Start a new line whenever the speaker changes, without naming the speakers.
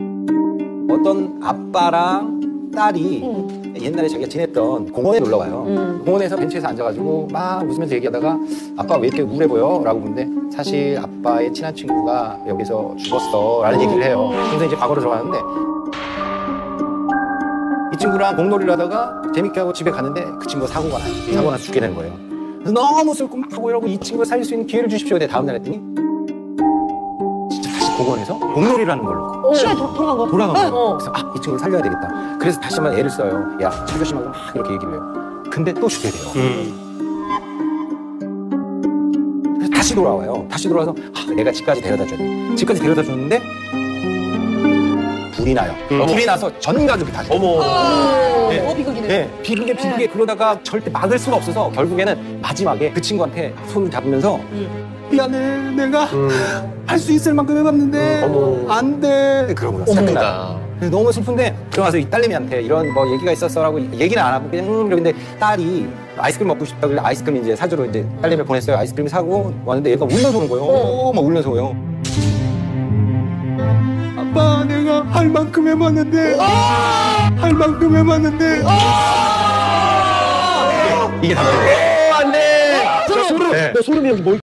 어떤 아빠랑 딸이 옛날에 자기가 지냈던 공원에 놀러 가요. 공원에서 벤치에서 앉아가지고 막 웃으면서 얘기하다가 아빠 왜 이렇게 우울해 보여? 라고 묻는데 사실 아빠의 친한 친구가 여기서 죽었어 라는 얘기를 해요. 그래서 이제 과거로 들어가는데 이 친구랑 공놀이를 하다가 재밌게 하고 집에 갔는데 그 친구가 사고가 나요. 사고가 나서 죽게 되는 거예요. 그래서 너무 슬고 막 하고 이러고 이 친구를 살릴 수 있는 기회를 주십시오. 근데 다음날 했더니 진짜 다시 공원에서 공놀이를 하는 걸로
시간이 돌아간 거.
돌아간 거예요. 그래서 이 친구를 살려야 되겠다. 그래서 다시 한번 애를 써요. 야, 철조심하고 막 이렇게 얘기를 해요. 근데 또 죽게 돼요. 그래서 다시 돌아와요. 다시 돌아와서 내가 집까지 데려다 줘야 돼. 집까지 데려다 줬는데 불이 나요. 불이 나서 전 가족이 다 죽어요.
어머. 비극이네.
네, 비극에 그러다가 절대 막을 수가 없어서 결국에는 마지막에 그 친구한테 손을 잡으면서 미안해, 내가 할 수 있을 만큼 해봤는데 안 돼. 그러고 끝나. 너무 슬픈데 들어가서 이 딸내미한테 이런 뭐 얘기가 있었어라고 얘기는 안 하고 그냥 그런데 딸이 아이스크림 먹고 싶다 그래 아이스크림 이제 사주러 이제 딸내미를 보냈어요. 아이스크림 사고 왔는데 얘가 울면서 오는 거예요. 막 울면서 오요. 아빠, 내가 할 만큼 해봤는데 할 만큼 해봤는데 이게 답이에요.
안 돼.
소름.
너 소름이 여기 뭐